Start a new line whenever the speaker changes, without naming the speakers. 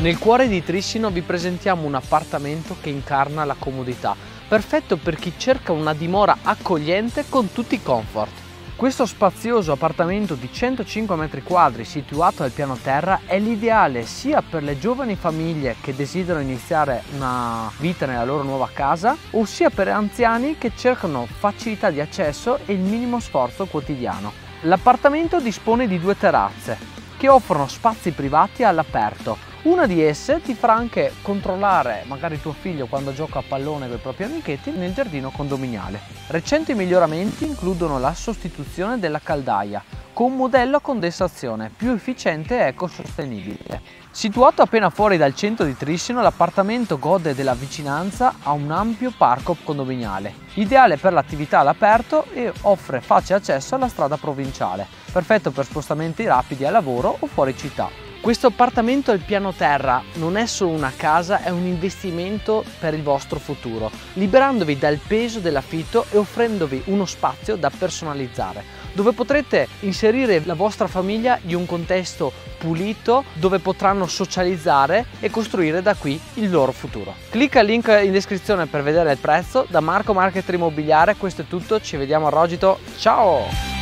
Nel cuore di Trissino vi presentiamo un appartamento che incarna la comodità, perfetto per chi cerca una dimora accogliente con tutti i comfort. Questo spazioso appartamento di 105 metri quadri situato al piano terra è l'ideale sia per le giovani famiglie che desiderano iniziare una vita nella loro nuova casa, o sia per anziani che cercano facilità di accesso e il minimo sforzo quotidiano. L'appartamento dispone di 2 terrazze che offrono spazi privati all'aperto. Una di esse ti farà anche controllare magari tuo figlio quando gioca a pallone con i propri amichetti nel giardino condominiale. Recenti miglioramenti includono la sostituzione della caldaia con un modello a condensazione più efficiente e ecosostenibile. Situato appena fuori dal centro di Trissino, l'appartamento gode della vicinanza a un ampio parco condominiale, ideale per l'attività all'aperto e offre facile accesso alla strada provinciale, perfetto per spostamenti rapidi al lavoro o fuori città. Questo appartamento al piano terra non è solo una casa, è un investimento per il vostro futuro, liberandovi dal peso dell'affitto e offrendovi uno spazio da personalizzare, dove potrete inserire la vostra famiglia in un contesto pulito, dove potranno socializzare e costruire da qui il loro futuro. Clicca il link in descrizione per vedere il prezzo. Da Marco Marketer Immobiliare questo è tutto, ci vediamo a Rogito, ciao!